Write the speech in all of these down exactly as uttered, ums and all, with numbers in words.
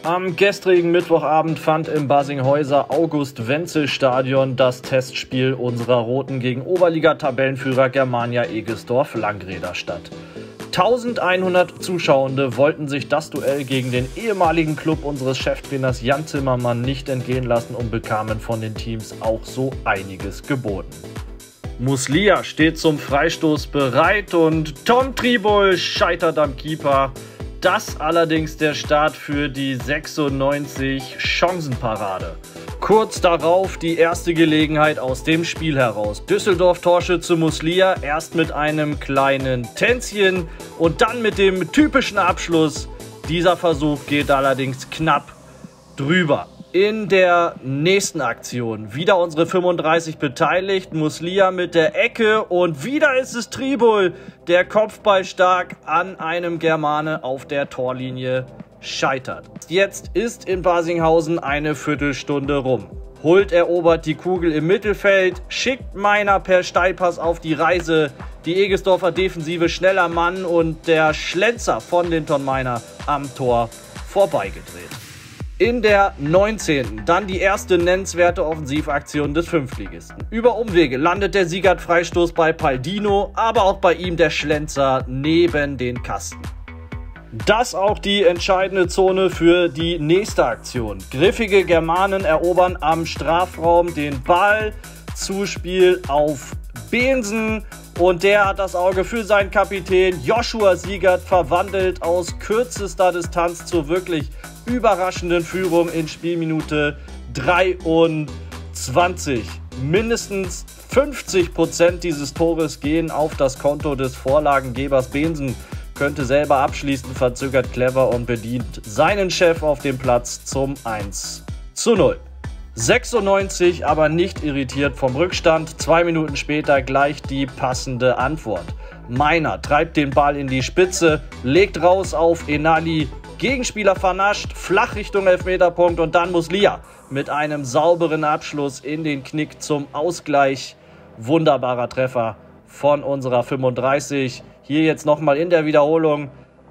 Am gestrigen Mittwochabend fand im Basinghäuser August-Wenzel-Stadion das Testspiel unserer Roten gegen Oberliga-Tabellenführer Germania Egestorf-Langreder statt. eintausendeinhundert Zuschauende wollten sich das Duell gegen den ehemaligen Club unseres Cheftrainers Jan Zimmermann nicht entgehen lassen und bekamen von den Teams auch so einiges geboten. Muslia steht zum Freistoß bereit und Tom Tribol scheitert am Keeper. Das allerdings der Start für die sechsundneunzig Chancenparade. Kurz darauf die erste Gelegenheit aus dem Spiel heraus. Düsseldorf-Torschütze Muslia erst mit einem kleinen Tänzchen und dann mit dem typischen Abschluss. Dieser Versuch geht allerdings knapp drüber. In der nächsten Aktion wieder unsere fünfunddreißig beteiligt, Muslia mit der Ecke und wieder ist es Tribol, der Kopfball stark an einem Germane auf der Torlinie scheitert. Jetzt ist in Basinghausen eine Viertelstunde rum. Hult erobert die Kugel im Mittelfeld, schickt Meiner per Steilpass auf die Reise. Die Egesdorfer Defensive schneller Mann und der Schlenzer von Linton Meiner am Tor vorbeigedreht. In der neunzehnten dann die erste nennenswerte Offensivaktion des Fünftligisten. Über Umwege landet der Siegert-Freistoß bei Paldino, aber auch bei ihm der Schlenzer neben den Kasten. Das auch die entscheidende Zone für die nächste Aktion. Griffige Germanen erobern am Strafraum den Ball, Zuspiel auf Bensen und der hat das Auge für seinen Kapitän. Joshua Siegert verwandelt aus kürzester Distanz zur wirklich überraschenden Führung in Spielminute dreiundzwanzig. Mindestens fünfzig Prozent dieses Tores gehen auf das Konto des Vorlagengebers. Bensen könnte selber abschließen, verzögert clever und bedient seinen Chef auf dem Platz zum eins zu null. sechsundneunzig aber nicht irritiert vom Rückstand. Zwei Minuten später gleich die passende Antwort. Meiner treibt den Ball in die Spitze, legt raus auf Enali. Gegenspieler vernascht, flach Richtung Elfmeterpunkt und dann Muslia mit einem sauberen Abschluss in den Knick zum Ausgleich. Wunderbarer Treffer von unserer fünfunddreißig. Hier jetzt nochmal in der Wiederholung.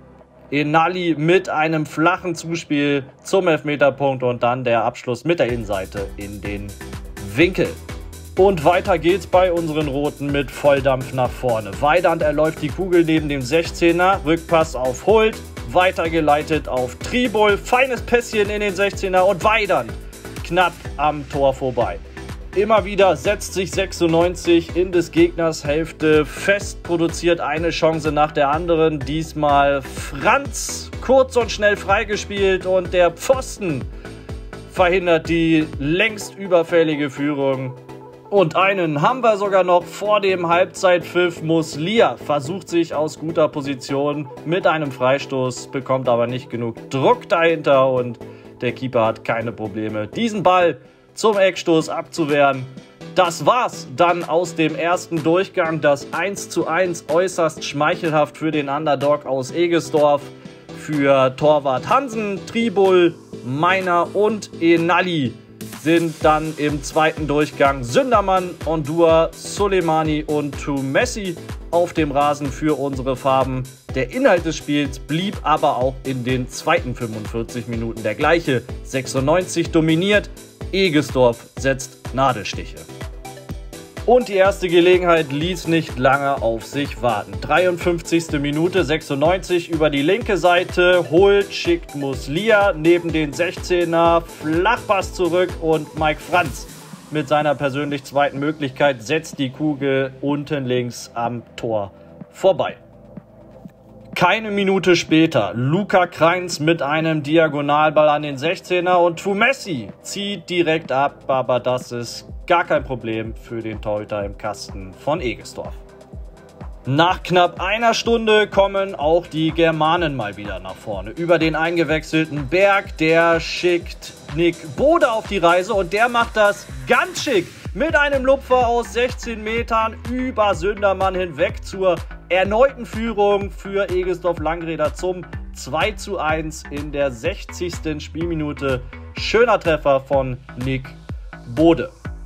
Enali mit einem flachen Zuspiel zum Elfmeterpunkt und dann der Abschluss mit der Innenseite in den Winkel. Und weiter geht's bei unseren Roten mit Volldampf nach vorne. Weidand erläuft die Kugel neben dem sechzehner, Rückpass auf Hult, weitergeleitet auf Tribol, feines Pässchen in den sechzehner und Weidand knapp am Tor vorbei. Immer wieder setzt sich sechsundneunzig in des Gegners Hälfte fest, produziert eine Chance nach der anderen. Diesmal Franz kurz und schnell freigespielt und der Pfosten verhindert die längst überfällige Führung. Und einen haben wir sogar noch vor dem Halbzeitpfiff. Muslia versucht sich aus guter Position mit einem Freistoß, bekommt aber nicht genug Druck dahinter und der Keeper hat keine Probleme, diesen Ball zum Eckstoß abzuwehren. Das war's dann aus dem ersten Durchgang. Das eins zu eins äußerst schmeichelhaft für den Underdog aus Egesdorf. Für Torwart Hansen, Tribol, Meiner und Enali sind dann im zweiten Durchgang Sündermann, Ondua, Soleimani und Tumessi auf dem Rasen für unsere Farben. Der Inhalt des Spiels blieb aber auch in den zweiten fünfundvierzig Minuten der gleiche. sechsundneunzig dominiert, Egesdorf setzt Nadelstiche. Und die erste Gelegenheit ließ nicht lange auf sich warten. dreiundfünfzigste Minute, sechsundneunzig über die linke Seite. Hult schickt Muslia neben den sechzehner. Flachpass zurück und Mike Franz mit seiner persönlich zweiten Möglichkeit setzt die Kugel unten links am Tor vorbei. Keine Minute später Luca Kreins mit einem Diagonalball an den sechzehner und Tumessi zieht direkt ab, aber das ist gar kein Problem für den Torhüter im Kasten von Egesdorf. Nach knapp einer Stunde kommen auch die Germanen mal wieder nach vorne. Über den eingewechselten Berg, der schickt Nick Bode auf die Reise und der macht das ganz schick. Mit einem Lupfer aus sechzehn Metern über Sündermann hinweg zur erneuten Führung für Egesdorf Langreder zum zwei zu eins in der sechzigsten Spielminute. Schöner Treffer von Nick Bode.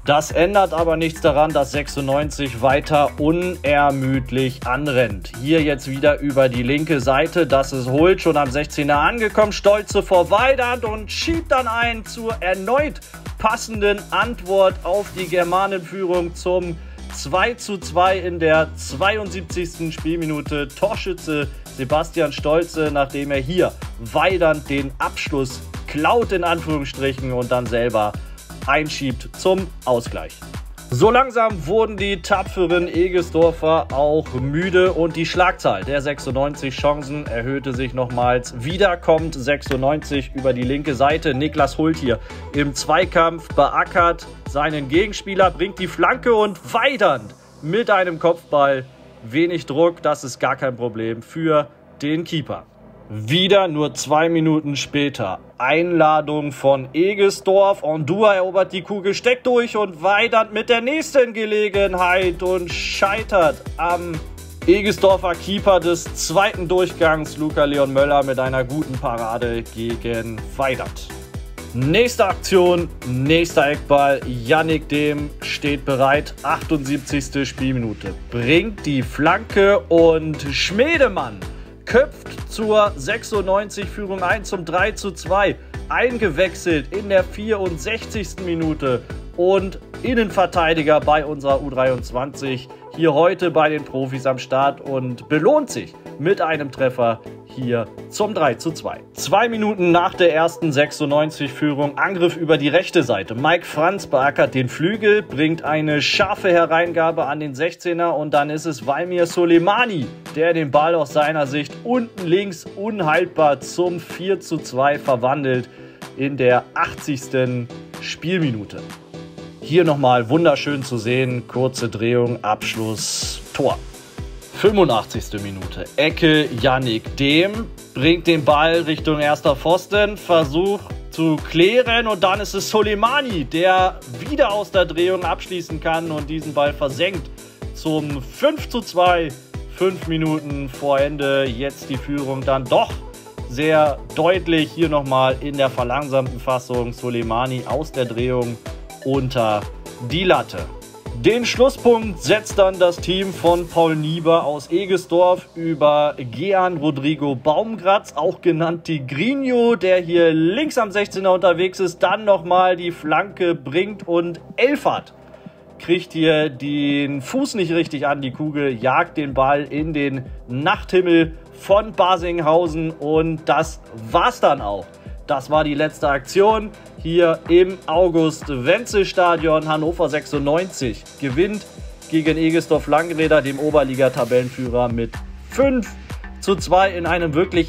Das ändert aber nichts daran, dass sechsundneunzig weiter unermüdlich anrennt. Hier jetzt wieder über die linke Seite, das ist Hult, schon am sechzehner angekommen, Stolze vor Weidand und schiebt dann ein zur erneut passenden Antwort auf die Germanenführung zum zwei zu zwei in der zweiundsiebzigsten Spielminute. Torschütze Sebastian Stolze, nachdem er hier Weidand den Abschluss klaut in Anführungsstrichen und dann selber einschiebt zum Ausgleich. So langsam wurden die tapferen Egesdorfer auch müde und die Schlagzahl der sechsundneunzig Chancen erhöhte sich nochmals. Wieder kommt sechsundneunzig über die linke Seite. Niklas Hult hier im Zweikampf beackert seinen Gegenspieler, bringt die Flanke und Weidand mit einem Kopfball. Wenig Druck, das ist gar kein Problem für den Keeper. Wieder nur zwei Minuten später. Einladung von Egesdorf. Ondua erobert die Kugel, steckt durch und Weidand mit der nächsten Gelegenheit und scheitert am Egesdorfer Keeper des zweiten Durchgangs, Luca Leon Möller, mit einer guten Parade gegen Weidand. Nächste Aktion, nächster Eckball. Yannick Dehm steht bereit. achtundsiebzigste Spielminute. Bringt die Flanke und Schmedemann köpft zur sechsundneunzig-Führung ein zum drei zu zwei. Eingewechselt in der vierundsechzigsten Minute. Und Innenverteidiger bei unserer U dreiundzwanzig. Hier heute bei den Profis am Start und belohnt sich mit einem Treffer hier zum drei zu zwei. Zwei Minuten nach der ersten sechsundneunzig-Führung, Angriff über die rechte Seite. Mike Franz beackert den Flügel, bringt eine scharfe Hereingabe an den sechzehner und dann ist es Valmir Soleimani, der den Ball aus seiner Sicht unten links unhaltbar zum vier zu zwei verwandelt in der achtzigsten Spielminute. Hier nochmal wunderschön zu sehen, kurze Drehung, Abschluss, Tor. fünfundachtzigste Minute, Ecke Yannick Dehm, bringt den Ball Richtung erster Pfosten, versucht zu klären und dann ist es Soleimani, der wieder aus der Drehung abschließen kann und diesen Ball versenkt zum fünf zu zwei, fünf Minuten vor Ende, jetzt die Führung dann doch sehr deutlich, hier nochmal in der verlangsamten Fassung, Soleimani aus der Drehung unter die Latte. Den Schlusspunkt setzt dann das Team von Paul Nieber aus Egesdorf über Gian Rodrigo Baumgratz, auch genannt Tigrinho, der hier links am sechzehner unterwegs ist, dann nochmal die Flanke bringt und Elfert kriegt hier den Fuß nicht richtig an die Kugel, jagt den Ball in den Nachthimmel von Basinghausen und das war's dann auch. Das war die letzte Aktion hier im August-Wenzel-Stadion. Hannover sechsundneunzig gewinnt gegen Egesdorf Langräder, dem Oberliga-Tabellenführer, mit fünf zu zwei in einem wirklich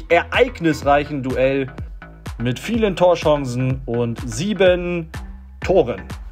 ereignisreichen Duell mit vielen Torchancen und sieben Toren.